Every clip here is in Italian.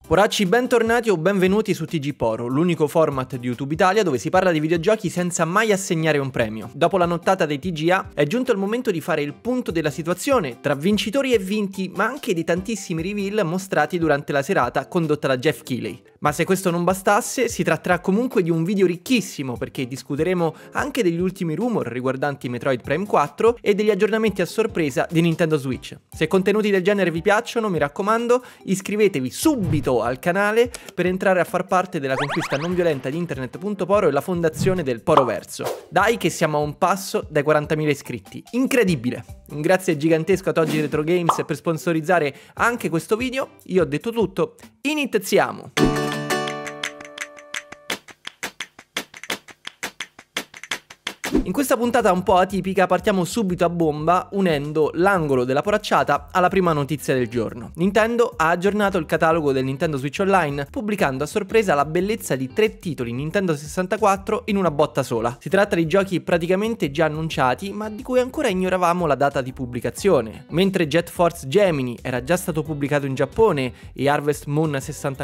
Poracci, bentornati o benvenuti su TG Poro, l'unico format di YouTube Italia dove si parla di videogiochi senza mai assegnare un premio. Dopo la nottata dei TGA è giunto il momento di fare il punto della situazione tra vincitori e vinti, ma anche di tantissimi reveal mostrati durante la serata condotta da Geoff Keighley. Ma se questo non bastasse, si tratterà comunque di un video ricchissimo perché discuteremo anche degli ultimi rumor riguardanti Metroid Prime 4 e degli aggiornamenti a sorpresa di Nintendo Switch. Se contenuti del genere vi piacciono, mi raccomando, iscrivetevi subito al canale per entrare a far parte della conquista non violenta di Internet.Poro e la fondazione del Poroverso. Dai che siamo a un passo dai 40.000 iscritti, incredibile! Un grazie gigantesco a Toggi Retro Games per sponsorizzare anche questo video. Io ho detto tutto, iniziamo! In questa puntata un po' atipica partiamo subito a bomba unendo l'angolo della poracciata alla prima notizia del giorno. Nintendo ha aggiornato il catalogo del Nintendo Switch Online pubblicando a sorpresa la bellezza di 3 titoli Nintendo 64 in una botta sola. Si tratta di giochi praticamente già annunciati ma di cui ancora ignoravamo la data di pubblicazione. Mentre Jet Force Gemini era già stato pubblicato in Giappone e Harvest Moon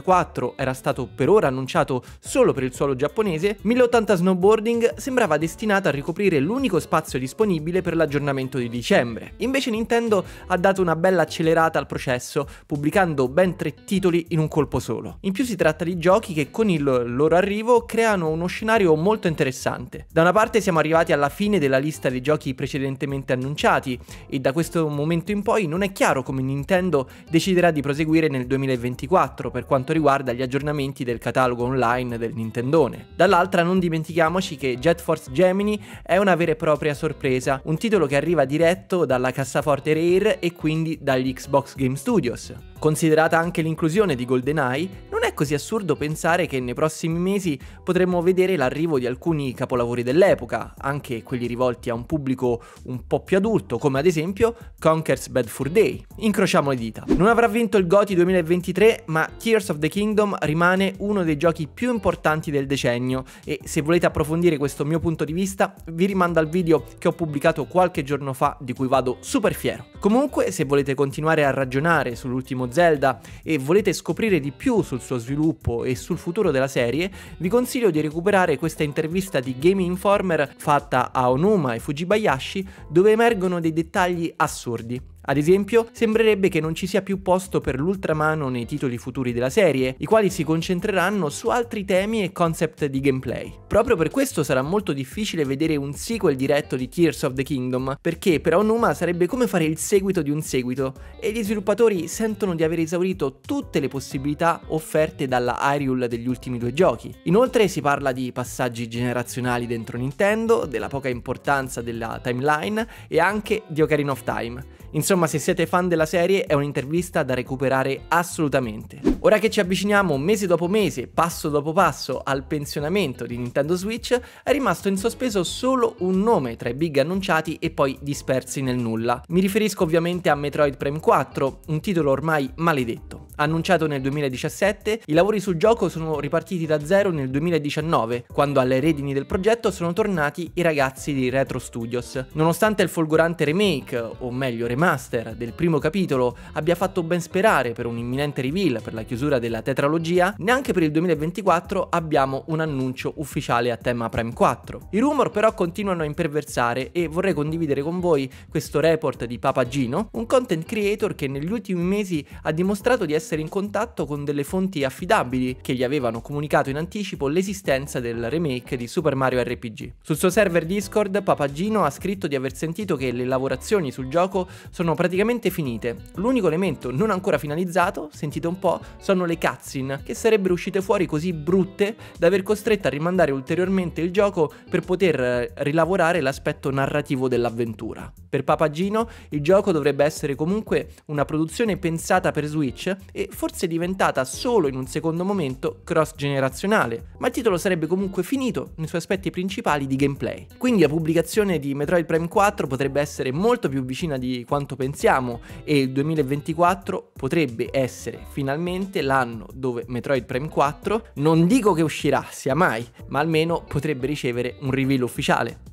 64 era stato per ora annunciato solo per il suolo giapponese, 1080 Snowboarding sembrava destinata a ricoprire l'unico spazio disponibile per l'aggiornamento di dicembre. Invece Nintendo ha dato una bella accelerata al processo, pubblicando ben 3 titoli in un colpo solo. In più si tratta di giochi che con il loro arrivo creano uno scenario molto interessante. Da una parte siamo arrivati alla fine della lista dei giochi precedentemente annunciati e da questo momento in poi non è chiaro come Nintendo deciderà di proseguire nel 2024 per quanto riguarda gli aggiornamenti del catalogo online del Nintendone. Dall'altra non dimentichiamoci che Jet Force Gemini è una vera e propria sorpresa, un titolo che arriva diretto dalla cassaforte Rare e quindi dagli Xbox Game Studios. Considerata anche l'inclusione di GoldenEye, non è così assurdo pensare che nei prossimi mesi potremmo vedere l'arrivo di alcuni capolavori dell'epoca, anche quelli rivolti a un pubblico un po' più adulto, come ad esempio Conker's Bad Fur Day. Incrociamo le dita. Non avrà vinto il GOTY 2023, ma Tears of the Kingdom rimane uno dei giochi più importanti del decennio e se volete approfondire questo mio punto di vista, vi rimando al video che ho pubblicato qualche giorno fa di cui vado super fiero. Comunque, se volete continuare a ragionare sull'ultimo Zelda e volete scoprire di più sul suo sviluppo e sul futuro della serie, vi consiglio di recuperare questa intervista di Game Informer fatta a Onuma e Fujibayashi dove emergono dei dettagli assurdi. Ad esempio, sembrerebbe che non ci sia più posto per l'ultramano nei titoli futuri della serie, i quali si concentreranno su altri temi e concept di gameplay. Proprio per questo sarà molto difficile vedere un sequel diretto di Tears of the Kingdom, perché per Onuma sarebbe come fare il seguito di un seguito, e gli sviluppatori sentono di aver esaurito tutte le possibilità offerte dalla Hyrule degli ultimi 2 giochi. Inoltre si parla di passaggi generazionali dentro Nintendo, della poca importanza della timeline e anche di Ocarina of Time. Insomma, se siete fan della serie è un'intervista da recuperare assolutamente. Ora che ci avviciniamo mese dopo mese, passo dopo passo al pensionamento di Nintendo Switch, è rimasto in sospeso solo un nome tra i big annunciati e poi dispersi nel nulla. Mi riferisco ovviamente a Metroid Prime 4, un titolo ormai maledetto. Annunciato nel 2017, i lavori sul gioco sono ripartiti da zero nel 2019, quando alle redini del progetto sono tornati i ragazzi di Retro Studios. Nonostante il folgorante remake, o meglio remaster, del primo capitolo abbia fatto ben sperare per un imminente reveal per la chiusura della tetralogia, neanche per il 2024 abbiamo un annuncio ufficiale a tema Prime 4. I rumor però continuano a imperversare e vorrei condividere con voi questo report di Papagino, un content creator che negli ultimi mesi ha dimostrato di essere in contatto con delle fonti affidabili che gli avevano comunicato in anticipo l'esistenza del remake di Super Mario RPG. Sul suo server Discord Papagino ha scritto di aver sentito che le lavorazioni sul gioco sono praticamente finite. L'unico elemento non ancora finalizzato, sentite un po', sono le cutscene, che sarebbero uscite fuori così brutte da aver costretto a rimandare ulteriormente il gioco per poter rilavorare l'aspetto narrativo dell'avventura. Per Papagino il gioco dovrebbe essere comunque una produzione pensata per Switch e forse diventata solo in un secondo momento cross-generazionale, ma il titolo sarebbe comunque finito nei suoi aspetti principali di gameplay. Quindi la pubblicazione di Metroid Prime 4 potrebbe essere molto più vicina di quanto pensiamo e il 2024 potrebbe essere finalmente l'anno dove Metroid Prime 4, non dico che uscirà, sia mai, ma almeno potrebbe ricevere un reveal ufficiale.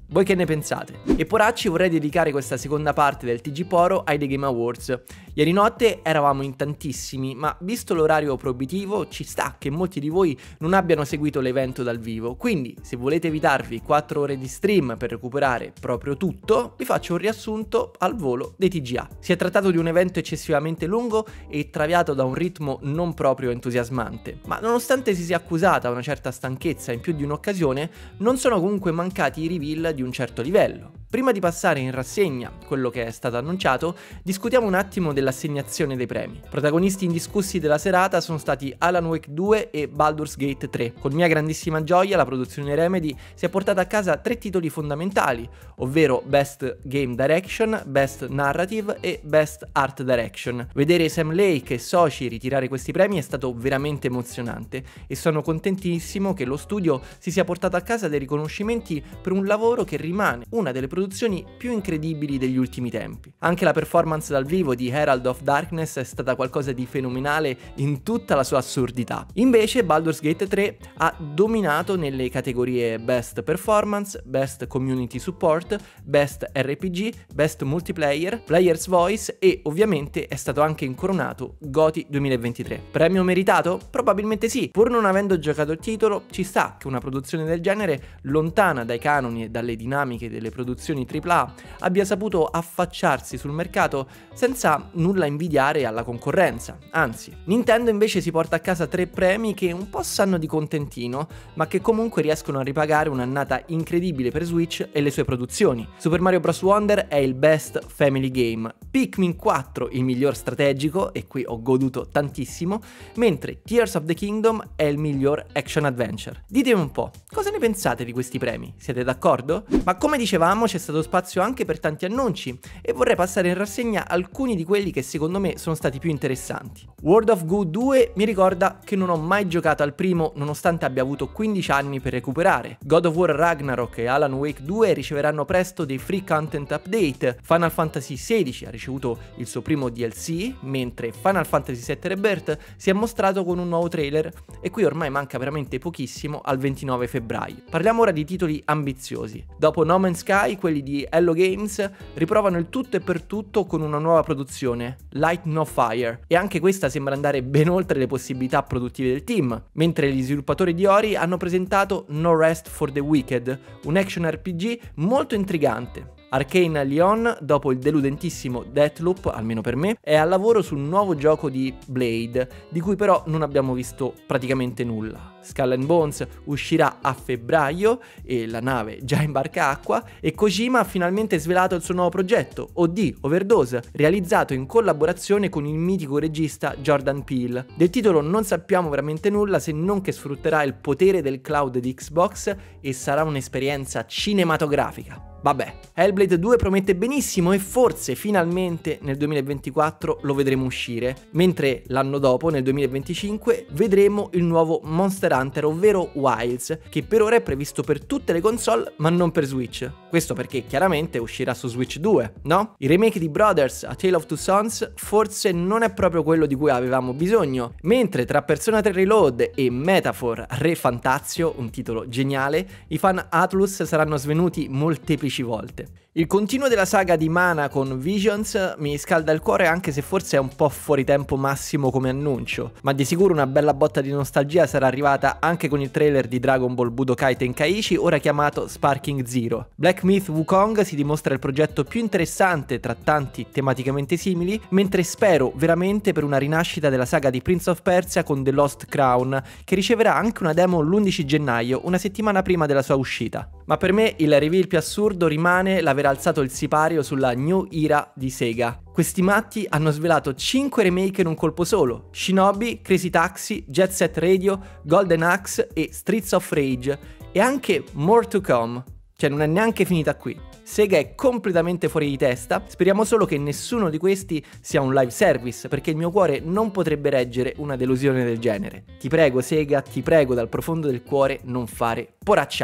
Voi che ne pensate? E poracci, vorrei dedicare questa seconda parte del TG Poro ai The Game Awards. Ieri notte eravamo in tantissimi, ma visto l'orario proibitivo ci sta che molti di voi non abbiano seguito l'evento dal vivo, quindi se volete evitarvi 4 ore di stream per recuperare proprio tutto, vi faccio un riassunto al volo dei TGA. Si è trattato di un evento eccessivamente lungo e traviato da un ritmo non proprio entusiasmante, ma nonostante si sia accusata una certa stanchezza in più di un'occasione, non sono comunque mancati i reveal di un certo livello. Prima di passare in rassegna quello che è stato annunciato, discutiamo un attimo dell'assegnazione dei premi. Protagonisti indiscussi della serata sono stati Alan Wake 2 e Baldur's Gate 3. Con mia grandissima gioia la produzione Remedy si è portata a casa 3 titoli fondamentali, ovvero Best Game Direction, Best Narrative e Best Art Direction. Vedere Sam Lake e soci ritirare questi premi è stato veramente emozionante e sono contentissimo che lo studio si sia portato a casa dei riconoscimenti per un lavoro che rimane una delle produzioni più incredibili degli ultimi tempi. Anche la performance dal vivo di Herald of Darkness è stata qualcosa di fenomenale in tutta la sua assurdità. Invece Baldur's Gate 3 ha dominato nelle categorie Best Performance, Best Community Support, Best RPG, Best Multiplayer, Player's Voice e ovviamente è stato anche incoronato GOTY 2023. Premio meritato? Probabilmente sì. Pur non avendo giocato il titolo, ci sta che una produzione del genere, lontana dai canoni e dalle dinamiche delle produzioni AAA, abbia saputo affacciarsi sul mercato senza nulla invidiare alla concorrenza. Anzi, Nintendo invece si porta a casa 3 premi che un po' sanno di contentino, ma che comunque riescono a ripagare un'annata incredibile per Switch e le sue produzioni. Super Mario Bros. Wonder è il Best Family Game, Pikmin 4 il miglior strategico, e qui ho goduto tantissimo, mentre Tears of the Kingdom è il miglior Action Adventure. Ditemi un po', cosa ne pensate di questi premi? Siete d'accordo? Ma come dicevamo, c'è stato spazio anche per tanti annunci e vorrei passare in rassegna alcuni di quelli che secondo me sono stati più interessanti. World of Goo 2 mi ricorda che non ho mai giocato al primo nonostante abbia avuto 15 anni per recuperare. God of War Ragnarok e Alan Wake 2 riceveranno presto dei free content update. Final Fantasy XVI ha ricevuto il suo primo DLC, mentre Final Fantasy VII Rebirth si è mostrato con un nuovo trailer e qui ormai manca veramente pochissimo al 29 febbraio. Parliamo ora di titoli ambiziosi. Dopo No Man's Sky, quelli di Hello Games riprovano il tutto e per tutto con una nuova produzione, Light No Fire, e anche questa sembra andare ben oltre le possibilità produttive del team, mentre gli sviluppatori di Ori hanno presentato No Rest for the Wicked, un action RPG molto intrigante. Arcane Leon, dopo il deludentissimo Deathloop, almeno per me, è al lavoro sul nuovo gioco di Blade, di cui però non abbiamo visto praticamente nulla. Skull and Bones uscirà a febbraio e la nave già in barca acqua, e Kojima ha finalmente svelato il suo nuovo progetto, OD Overdose, realizzato in collaborazione con il mitico regista Jordan Peele. Del titolo non sappiamo veramente nulla, se non che sfrutterà il potere del cloud di Xbox e sarà un'esperienza cinematografica. Vabbè, Hellblade 2 promette benissimo e forse finalmente nel 2024 lo vedremo uscire, mentre l'anno dopo, nel 2025, vedremo il nuovo Monster Hunter, ovvero Wilds, che per ora è previsto per tutte le console ma non per Switch. Questo perché chiaramente uscirà su Switch 2, no? Il remake di Brothers, A Tale of Two Sons, forse non è proprio quello di cui avevamo bisogno, mentre tra Persona 3 Reload e Metaphor Re Fantazio, un titolo geniale, i fan Atlus saranno svenuti molteplici volte. Il continuo della saga di Mana con Visions mi scalda il cuore, anche se forse è un po' fuori tempo massimo come annuncio, ma di sicuro una bella botta di nostalgia sarà arrivata anche con il trailer di Dragon Ball Budokai Tenkaichi, ora chiamato Sparking Zero. Black Myth Wukong si dimostra il progetto più interessante tra tanti tematicamente simili, mentre spero veramente per una rinascita della saga di Prince of Persia con The Lost Crown, che riceverà anche una demo l'11 gennaio, una settimana prima della sua uscita. Ma per me il reveal più assurdo rimane l'aver alzato il sipario sulla New Era di Sega. Questi matti hanno svelato 5 remake in un colpo solo: Shinobi, Crazy Taxi, Jet Set Radio, Golden Axe e Streets of Rage, e anche More to Come. Cioè non è neanche finita qui. Sega è completamente fuori di testa, speriamo solo che nessuno di questi sia un live service, perché il mio cuore non potrebbe reggere una delusione del genere. Ti prego Sega, ti prego dal profondo del cuore, non fare poracciate.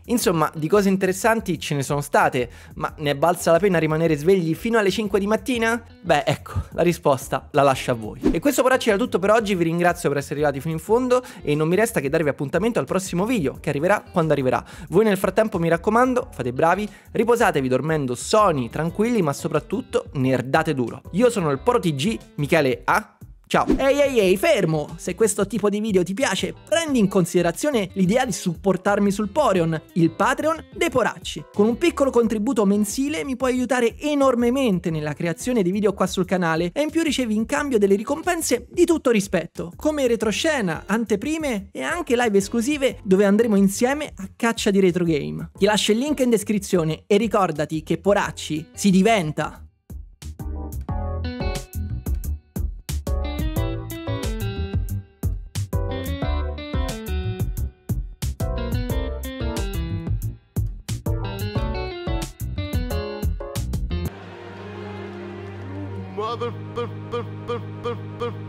Insomma, di cose interessanti ce ne sono state, ma ne è valsa la pena rimanere svegli fino alle 5 di mattina? Beh, ecco, la risposta la lascio a voi. E questo poracci era tutto per oggi, vi ringrazio per essere arrivati fino in fondo e non mi resta che darvi appuntamento al prossimo video, che arriverà quando arriverà. Voi nel frattempo, mi raccomando, fate bravi, riposatevi dormendo sonni, tranquilli, ma soprattutto nerdate duro. Io sono il PoroTG, Michele A. Ciao! Ehi, fermo! Se questo tipo di video ti piace, prendi in considerazione l'idea di supportarmi sul Poreon, il Patreon dei Poracci. Con un piccolo contributo mensile mi puoi aiutare enormemente nella creazione di video qua sul canale e in più ricevi in cambio delle ricompense di tutto rispetto, come retroscena, anteprime e anche live esclusive dove andremo insieme a caccia di retro game. Ti lascio il link in descrizione e ricordati che Poracci si diventa! Mother